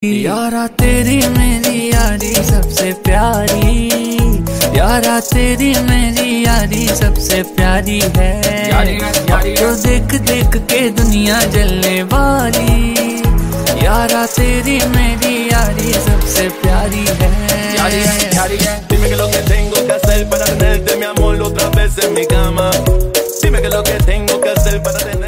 यारा तेरी मेरी यारी सबसे प्यारी, यारा तेरी मेरी यारी सबसे प्यारी है। अब तो देख देख के दुनिया जलने वाली, यारा तेरी मेरी यारी सबसे प्यारी है। Dime que lo que tengo que hacer para tenerte, mi amor, otra vez en mi cama. Dime que lo que tengo que hacer para tenerte.